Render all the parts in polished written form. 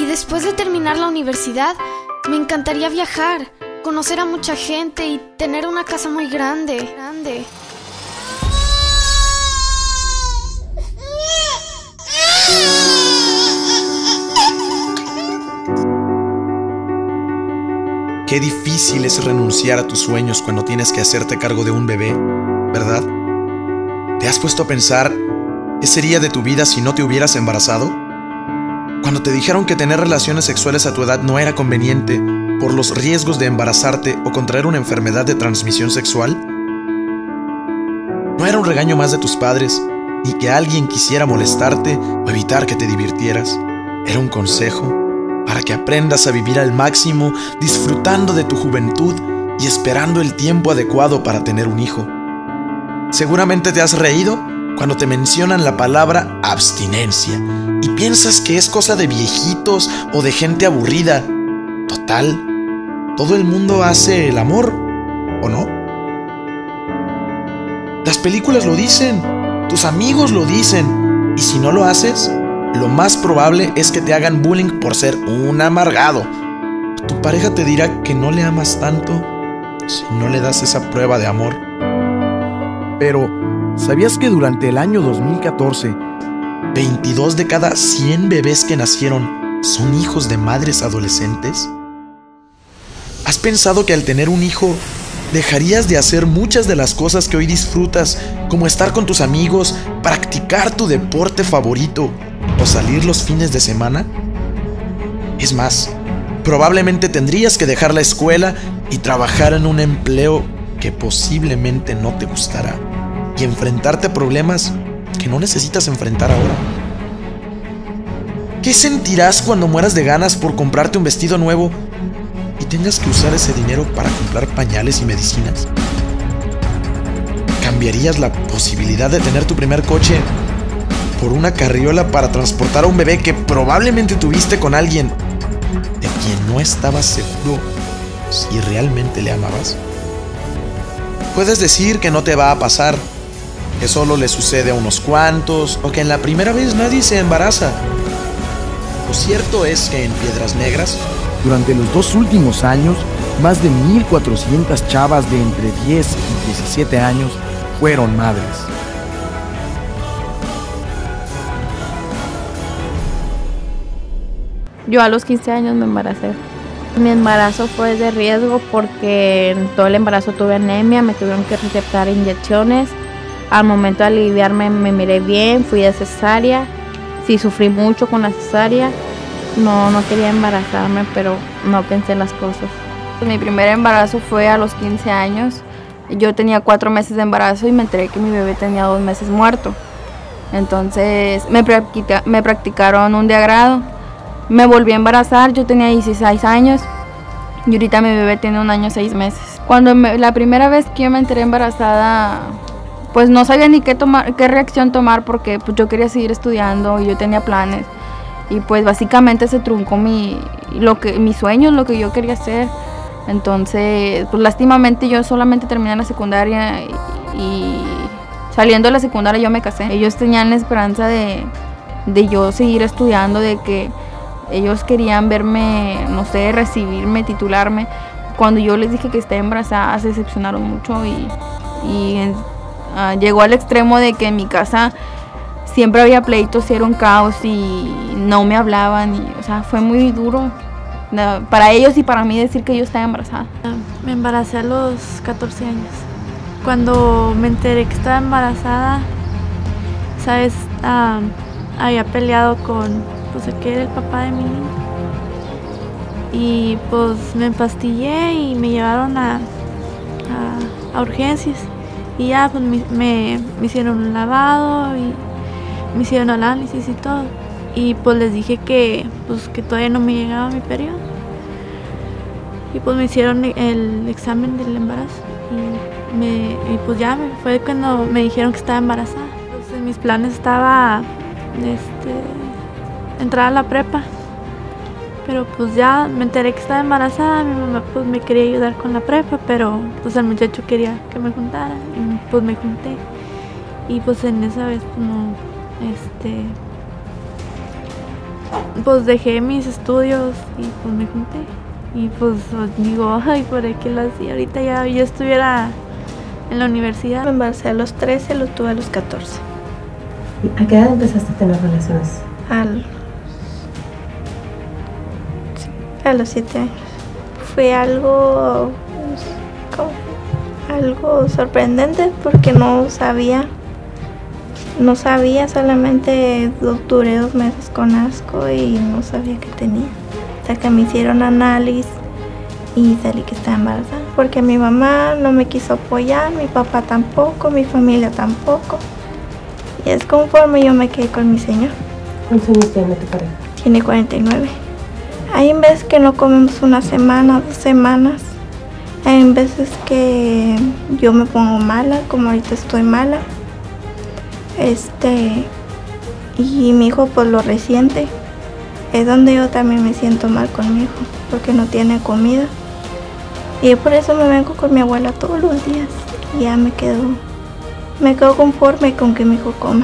después de terminar la universidad, me encantaría viajar, conocer a mucha gente y tener una casa muy grande. Qué difícil es renunciar a tus sueños cuando tienes que hacerte cargo de un bebé, ¿verdad? ¿Te has puesto a pensar qué sería de tu vida si no te hubieras embarazado? Cuando te dijeron que tener relaciones sexuales a tu edad no era conveniente por los riesgos de embarazarte o contraer una enfermedad de transmisión sexual, no era un regaño más de tus padres, ni que alguien quisiera molestarte o evitar que te divirtieras. Era un consejo para que aprendas a vivir al máximo, disfrutando de tu juventud y esperando el tiempo adecuado para tener un hijo. Seguramente te has reído cuando te mencionan la palabra abstinencia y piensas que es cosa de viejitos o de gente aburrida. Total, todo el mundo hace el amor, ¿o no? Las películas lo dicen, tus amigos lo dicen, y si no lo haces, lo más probable es que te hagan bullying por ser un amargado. Tu pareja te dirá que no le amas tanto si no le das esa prueba de amor. Pero, ¿sabías que durante el año 2014, 22 de cada 100 bebés que nacieron son hijos de madres adolescentes? ¿Has pensado que al tener un hijo dejarías de hacer muchas de las cosas que hoy disfrutas, como estar con tus amigos, practicar tu deporte favorito o salir los fines de semana? Es más, probablemente tendrías que dejar la escuela y trabajar en un empleo que posiblemente no te gustará y enfrentarte a problemas que no necesitas enfrentar ahora. ¿Qué sentirás cuando mueras de ganas por comprarte un vestido nuevo y tengas que usar ese dinero para comprar pañales y medicinas? ¿Cambiarías la posibilidad de tener tu primer coche por una carriola para transportar a un bebé que probablemente tuviste con alguien de quien no estabas seguro si realmente le amabas? Puedes decir que no te va a pasar, que solo le sucede a unos cuantos o que en la primera vez nadie se embaraza. Lo cierto es que en Piedras Negras, durante los 2 últimos años, más de 1,400 chavas de entre 10 y 17 años fueron madres. Yo a los 15 años me embaracé. Mi embarazo fue de riesgo porque en todo el embarazo tuve anemia, me tuvieron que recetar inyecciones. Al momento de aliviarme me miré bien, fui de cesárea. Sí, sufrí mucho con la cesárea. No quería embarazarme, pero no pensé las cosas. Mi primer embarazo fue a los 15 años. Yo tenía 4 meses de embarazo y me enteré que mi bebé tenía 2 meses muerto. Entonces me practicaron un diagrado. Me volví a embarazar, yo tenía 16 años y ahorita mi bebé tiene 1 año y 6 meses. La primera vez que yo me enteré embarazada, pues no sabía ni qué reacción tomar porque pues, yo quería seguir estudiando y yo tenía planes. Y pues básicamente se truncó mis sueños, lo que yo quería hacer. Entonces, pues lástimamente yo solamente terminé la secundaria y saliendo de la secundaria yo me casé. Ellos tenían la esperanza de yo seguir estudiando, de que ellos querían verme, no sé, recibirme, titularme. Cuando yo les dije que estaba embarazada, se decepcionaron mucho y llegó al extremo de que en mi casa siempre había pleitos y era un caos y no me hablaban. O sea, fue muy duro para ellos y para mí decir que yo estaba embarazada. Me embaracé a los 14 años. Cuando me enteré que estaba embarazada, ¿sabes? Había peleado con el que era el papá de mi niño. Y pues me empastillé y me llevaron a urgencias. Y ya pues me hicieron un lavado y me hicieron análisis y todo. Y pues les dije que todavía no me llegaba mi periodo. Y pues me hicieron el examen del embarazo. Y pues ya fue cuando me dijeron que estaba embarazada. Pues en mis planes estaba entrar a la prepa. Pero pues ya me enteré que estaba embarazada, mi mamá pues me quería ayudar con la prepa, pero pues el muchacho quería que me juntara y pues me junté. Y pues en esa vez pues no, pues dejé mis estudios y pues me junté. Y pues digo, ay, ¿por qué lo hacía? Ahorita ya yo estuviera en la universidad. Me embaracé a los 13, lo tuve a los 14. ¿A qué edad empezaste a tener relaciones? A los 7 años. Fue algo sorprendente porque no sabía, solamente duré 2 meses con asco y no sabía qué tenía. Hasta que me hicieron análisis y salí que estaba embarazada. Porque mi mamá no me quiso apoyar, mi papá tampoco, mi familia tampoco. Y es conforme yo me quedé con mi señor. ¿Cuántos años tiene tu pareja? Tiene 49. Hay veces que no comemos 1 semana, 2 semanas. Hay veces que yo me pongo mala, como ahorita estoy mala. Y mi hijo pues lo resiente. Es donde yo también me siento mal con mi hijo, porque no tiene comida. Y por eso me vengo con mi abuela todos los días. Y ya me quedo conforme con que mi hijo coma.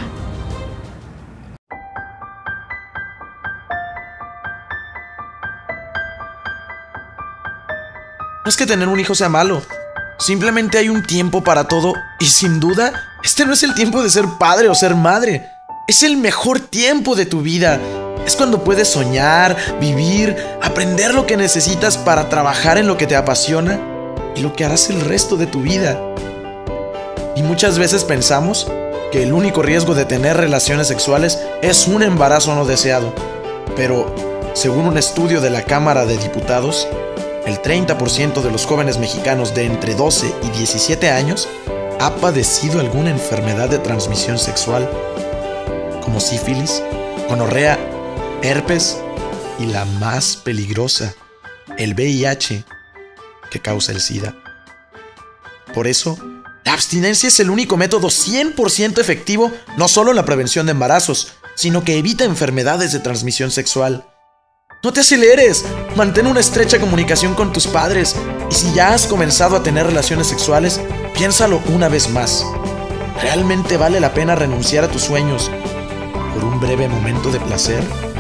No es que tener un hijo sea malo, simplemente hay un tiempo para todo y sin duda, este no es el tiempo de ser padre o ser madre. Es el mejor tiempo de tu vida. Es cuando puedes soñar, vivir, aprender lo que necesitas para trabajar en lo que te apasiona y lo que harás el resto de tu vida. Y muchas veces pensamos que el único riesgo de tener relaciones sexuales es un embarazo no deseado. Pero, según un estudio de la Cámara de Diputados, el 30% de los jóvenes mexicanos de entre 12 y 17 años ha padecido alguna enfermedad de transmisión sexual, como sífilis, gonorrea, herpes y la más peligrosa, el VIH, que causa el SIDA. Por eso, la abstinencia es el único método 100% efectivo, no solo en la prevención de embarazos, sino que evita enfermedades de transmisión sexual. No te aceleres, mantén una estrecha comunicación con tus padres y si ya has comenzado a tener relaciones sexuales, piénsalo una vez más. ¿Realmente vale la pena renunciar a tus sueños por un breve momento de placer?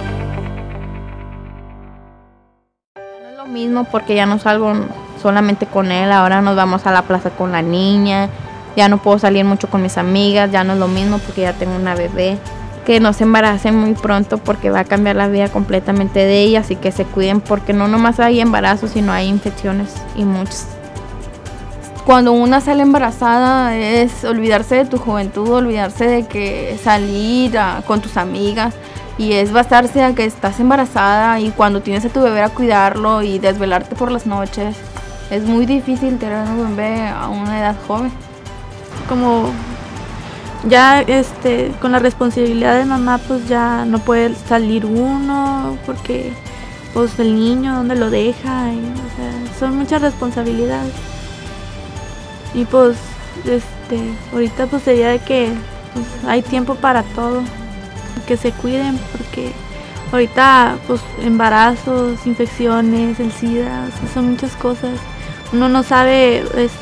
No es lo mismo porque ya no salgo solamente con él, ahora nos vamos a la plaza con la niña, ya no puedo salir mucho con mis amigas, ya no es lo mismo porque ya tengo una bebé. Que no se embaracen muy pronto porque va a cambiar la vida completamente de ellas y que se cuiden porque no nomás hay embarazos sino hay infecciones y muchas. Cuando una sale embarazada es olvidarse de tu juventud, olvidarse de que salir con tus amigas y es basarse a que estás embarazada y cuando tienes a tu bebé a cuidarlo y desvelarte por las noches. Es muy difícil tener un bebé a una edad joven. Como ya con la responsabilidad de mamá pues ya no puede salir uno porque pues el niño dónde lo deja o sea, son muchas responsabilidades y pues ahorita pues sería de que pues, hay tiempo para todo, que se cuiden porque ahorita pues embarazos, infecciones, el SIDA, o sea, son muchas cosas, uno no sabe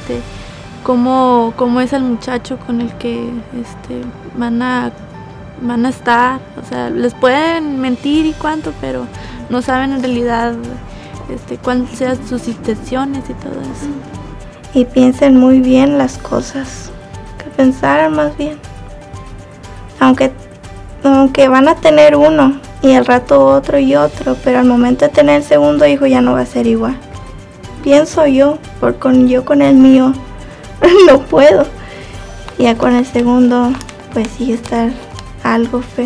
cómo es el muchacho con el que van a estar, o sea, les pueden mentir y cuánto, pero no saben en realidad cuáles sean sus intenciones y todo eso. Y piensen muy bien las cosas, que pensaran más bien. Aunque van a tener uno y al rato otro y otro, pero al momento de tener el segundo hijo ya no va a ser igual. Pienso yo, yo con el mío no puedo. Ya con el segundo, pues sí estar algo feo.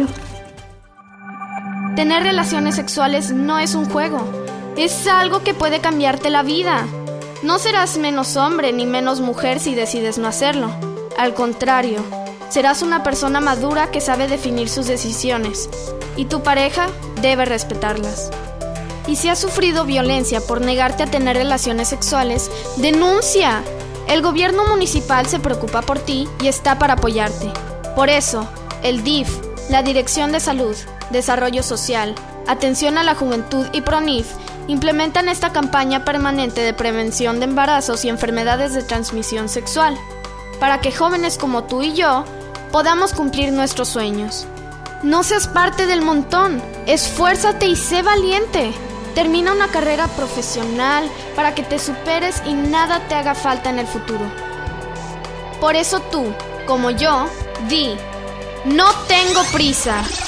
Tener relaciones sexuales no es un juego. Es algo que puede cambiarte la vida. No serás menos hombre ni menos mujer si decides no hacerlo. Al contrario, serás una persona madura que sabe definir sus decisiones. Y tu pareja debe respetarlas. Y si has sufrido violencia por negarte a tener relaciones sexuales, ¡denuncia! El gobierno municipal se preocupa por ti y está para apoyarte. Por eso, el DIF, la Dirección de Salud, Desarrollo Social, Atención a la Juventud y PRONIF implementan esta campaña permanente de prevención de embarazos y enfermedades de transmisión sexual, para que jóvenes como tú y yo podamos cumplir nuestros sueños. No seas parte del montón. Esfuérzate y sé valiente. Termina una carrera profesional para que te superes y nada te haga falta en el futuro. Por eso tú, como yo, di: no tengo prisa.